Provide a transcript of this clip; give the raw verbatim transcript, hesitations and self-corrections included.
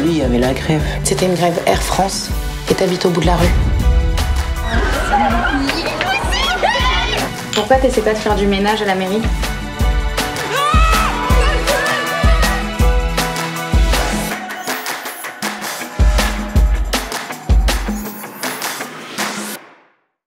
lui, il y avait la grève. C'était une grève Air France et t'habites au bout de la rue. Pourquoi t'essaies pas de faire du ménage à la mairie?